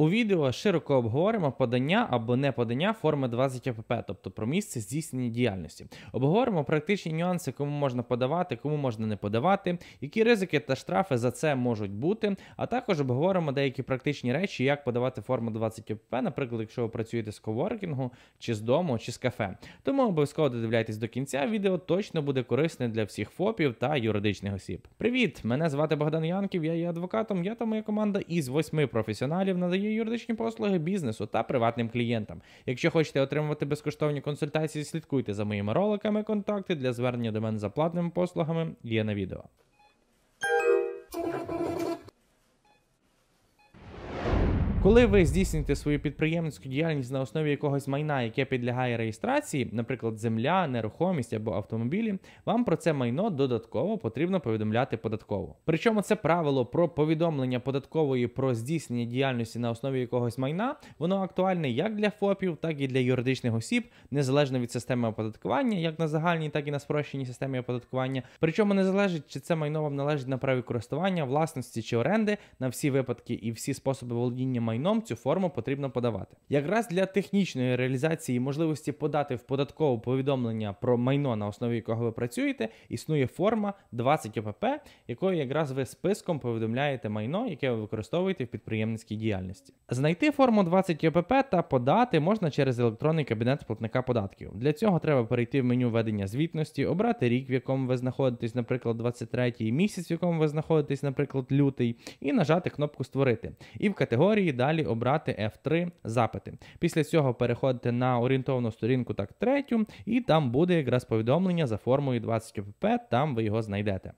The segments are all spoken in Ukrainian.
У відео широко обговоримо подання або не подання форми 20 АПП, тобто про місце здійснення діяльності. Обговоримо практичні нюанси, кому можна подавати, кому можна не подавати, які ризики та штрафи за це можуть бути, а також обговоримо деякі практичні речі, як подавати форму 20 АПП, наприклад, якщо ви працюєте з коворкінгу, чи з дому, чи з кафе. Тому обов'язково додивляйтесь до кінця, відео точно буде корисне для всіх ФОПів та юридичних осіб. Привіт! Мене звати Богдан Янків, я є адвокатом, я та моя команда із 8 професіоналів надає юридичні послуги бізнесу та приватним клієнтам. Якщо хочете отримувати безкоштовні консультації, слідкуйте за моїми роликами, контакти для звернення до мене за платними послугами є на відео. Коли ви здійснюєте свою підприємницьку діяльність на основі якогось майна, яке підлягає реєстрації, наприклад, земля, нерухомість або автомобілі, вам про це майно додатково потрібно повідомляти податкову. Причому це правило про повідомлення податкової про здійснення діяльності на основі якогось майна, воно актуальне як для ФОПів, так і для юридичних осіб, незалежно від системи оподаткування, як на загальній, так і на спрощеній системі оподаткування. Причому не залежить, чи це майно вам належить на праві користування, власності чи оренди, на всі випадки і всі способи володіння майном цю форму потрібно подавати. Якраз для технічної реалізації можливості подати в податкову повідомлення про майно, на основі якого ви працюєте, існує форма 20 ОПП, якою якраз ви списком повідомляєте майно, яке ви використовуєте в підприємницькій діяльності. Знайти форму 20 ОПП та подати можна через електронний кабінет платника податків. Для цього треба перейти в меню ведення звітності, обрати рік, в якому ви знаходитесь, наприклад, 23-й, місяць, в якому ви знаходитесь, наприклад, лютий, і нажати кнопку «Створити». І в категорії далі обрати F3 «Запити». Після цього переходите на орієнтовну сторінку, так, третю, і там буде якраз повідомлення за формою 20 ОПП, там ви його знайдете.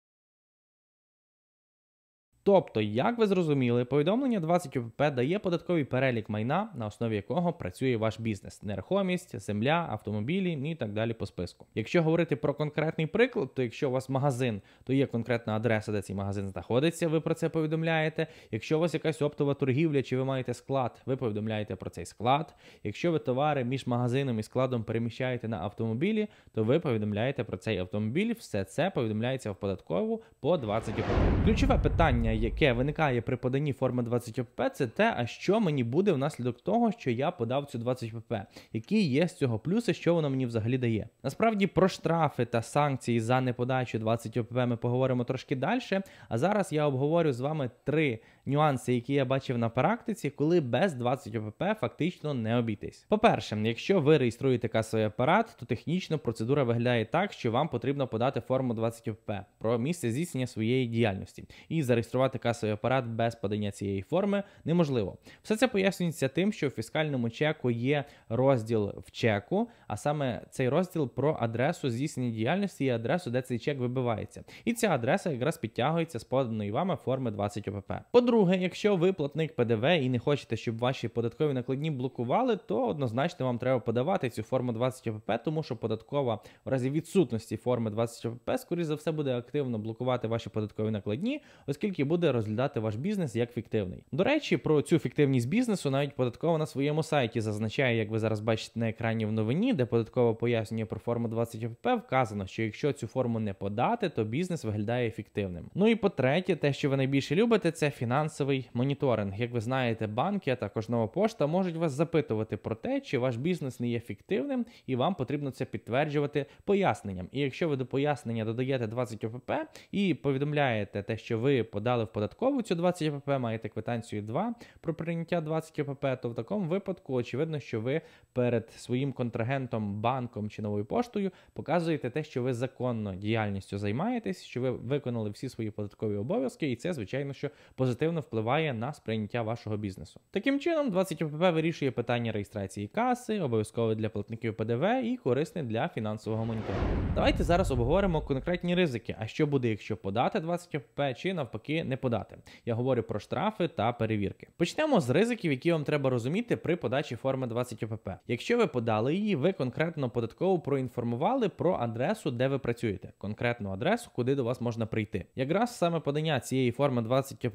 Тобто, як ви зрозуміли, повідомлення 20 ОПП дає податковий перелік майна, на основі якого працює ваш бізнес. Нерухомість, земля, автомобілі і так далі по списку. Якщо говорити про конкретний приклад, то якщо у вас магазин, то є конкретна адреса, де цей магазин знаходиться, ви про це повідомляєте. Якщо у вас якась оптова торгівля, чи ви маєте склад, ви повідомляєте про цей склад. Якщо ви товари між магазином і складом переміщаєте на автомобілі, то ви повідомляєте про цей автомобіль. Все це повідомляється в податкову по 20 ОПП. Ключове питання, яке виникає при поданні форми 20 ОПП, це те, а що мені буде внаслідок того, що я подав цю 20 ОПП. Які є з цього плюси, що воно мені взагалі дає. Насправді про штрафи та санкції за неподачу 20 ОПП ми поговоримо трошки далі, а зараз я обговорю з вами 3 нюанси, які я бачив на практиці, коли без 20 ОПП фактично не обійтись. По-перше, якщо ви реєструєте касовий апарат, то технічно процедура виглядає так, що вам потрібно подати форму 20 ОПП про місце здійснення своєї діяльності. І зареєструвати касовий апарат без подання цієї форми неможливо. Все це пояснюється тим, що в фіскальному чеку є розділ в чеку, а саме цей розділ про адресу здійснення діяльності і адресу, де цей чек вибивається. І ця адреса якраз підтягується з поданої вами форми 20 ОПП. По-друге, якщо ви платник ПДВ і не хочете, щоб ваші податкові накладні блокували, то однозначно вам треба подавати цю форму 20 ОПП, тому що податкова в разі відсутності форми 20 ОПП, скоріше за все, буде активно блокувати ваші податкові накладні, оскільки буде розглядати ваш бізнес як фіктивний. До речі, про цю фіктивність бізнесу навіть податкова на своєму сайті зазначає, як ви зараз бачите на екрані в новині, де податково пояснює про форму 20 ОПП, вказано, що якщо цю форму не подати, то бізнес виглядає фіктивним. Ну і по-третє, те, що ви найбільше любите, це фінансовий моніторинг. Як ви знаєте, банки, а також Нова пошта можуть вас запитувати про те, чи ваш бізнес не є фіктивним, і вам потрібно це підтверджувати поясненням. І якщо ви до пояснення додаєте 20 ОПП і повідомляєте те, що ви подали в податкову цю 20 ОПП, маєте квитанцію 2 про прийняття 20 ОПП, то в такому випадку очевидно, що ви перед своїм контрагентом, банком чи Новою поштою показуєте те, що ви законно діяльністю займаєтесь, що ви виконали всі свої податкові обов'язки, і це, звичайно, що позитивно впливає на сприйняття вашого бізнесу. Таким чином, 20 ОПП вирішує питання реєстрації каси, обов'язково для платників ПДВ і корисний для фінансового моніторингу. Давайте зараз обговоримо конкретні ризики, а що буде, якщо подати 20 ОПП чи навпаки не подати. Я говорю про штрафи та перевірки. Почнемо з ризиків, які вам треба розуміти при подачі форми 20 ОПП. Якщо ви подали її, ви конкретно податково проінформували про адресу, де ви працюєте, конкретну адресу, куди до вас можна прийти. Якраз саме подання цієї форми 20 ОПП відкриває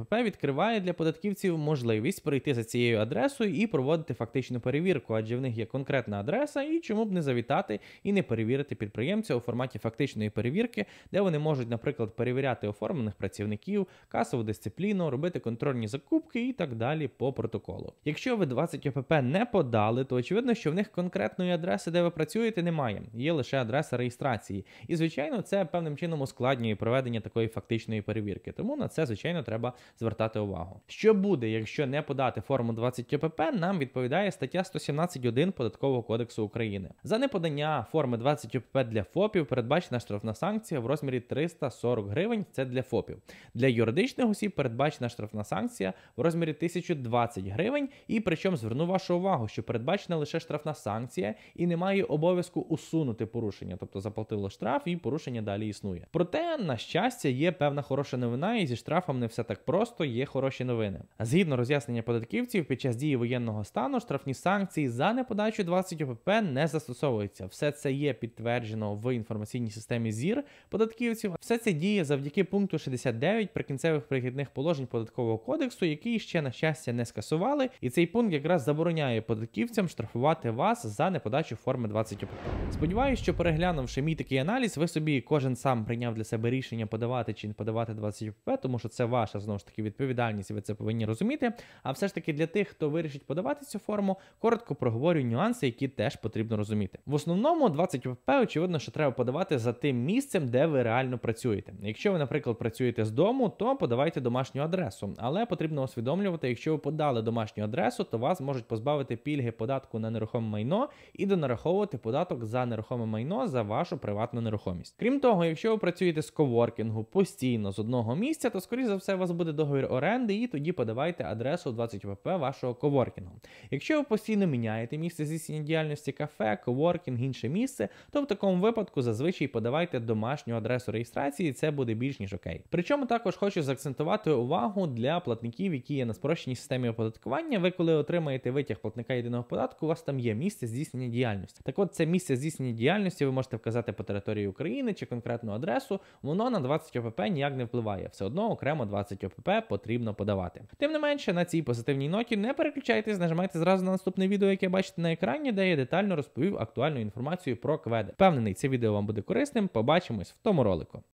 відкриває для податківців можливість прийти за цією адресою і проводити фактичну перевірку, адже в них є конкретна адреса, і чому б не завітати і не перевірити підприємця у форматі фактичної перевірки, де вони можуть, наприклад, перевіряти оформлених працівників, касову дисципліну, робити контрольні закупки і так далі по протоколу. Якщо ви 20 ОПП не подали, то очевидно, що в них конкретної адреси, де ви працюєте, немає. Є лише адреса реєстрації. І, звичайно, це певним чином ускладнює проведення такої фактичної перевірки. Тому на це, звичайно, треба звертати увагу. Що буде, якщо не подати форму 20 ОПП, нам відповідає стаття 117.1 Податкового кодексу України. За неподання форми 20 ОПП для ФОПів передбачена штрафна санкція в розмірі 340 гривень, це для ФОПів. Для юридичних осіб передбачена штрафна санкція в розмірі 1020 гривень, і причому зверну вашу увагу, що передбачена лише штрафна санкція і немає обов'язку усунути порушення, тобто заплатило штраф і порушення далі існує. Проте, на щастя, є певна хороша новина, і зі штрафом не все так просто, є хороші новини. Згідно роз'яснення податківців, під час дії воєнного стану штрафні санкції за неподачу 20 ОПП не застосовуються. Все це є підтверджено в інформаційній системі ЗІР податківців. Все це діє завдяки пункту 69 Прикінцевих перехідних положень Податкового кодексу, який ще, на щастя, не скасували, і цей пункт якраз забороняє податківцям штрафувати вас за неподачу форми 20 ОПП. Сподіваюсь, що переглянувши мій такий аналіз, ви собі кожен сам прийняв для себе рішення подавати чи не подавати 20 ОПП, тому що це ваша, знову ж таки, відповідальність, і ви це повинні розуміти. А все ж таки для тих, хто вирішить подавати цю форму, коротко проговорю нюанси, які теж потрібно розуміти. В основному 20 ОПП, очевидно, що треба подавати за тим місцем, де ви реально працюєте. Якщо ви, наприклад, працюєте з дому, то подавайте домашню адресу. Але потрібно усвідомлювати, якщо ви подали домашню адресу, то вас можуть позбавити пільги податку на нерухоме майно і донараховувати податок за нерухоме майно за вашу приватну нерухомість. Крім того, якщо ви працюєте з коворкінгу постійно з одного місця, то, скоріш за все, у вас буде договір оренди, і тоді подавайте адресу 20 ОПП вашого коворкінгу. Якщо ви постійно міняєте місце здійснення діяльності, кафе, коворкінг, інше місце, то в такому випадку зазвичай подавайте домашню адресу реєстрації, і це буде більш ніж окей. Причому також хочу заакцентувати увагу для платників, які є на спрощеній системі оподаткування. Ви коли отримаєте витяг платника єдиного податку, у вас там є місце здійснення діяльності. Так от, це місце здійснення діяльності ви можете вказати по території України чи конкретну адресу, воно на 20 ОПП ніяк не впливає. Все одно окремо 20 ОПП потрібно подавати. Тим не менше, на цій позитивній ноті не переключайтесь, нажимайте зразу на наступне відео, яке бачите на екрані, де я детально розповів актуальну інформацію про КВЕД. Впевнений, це відео вам буде корисним. Побачимось в тому ролику.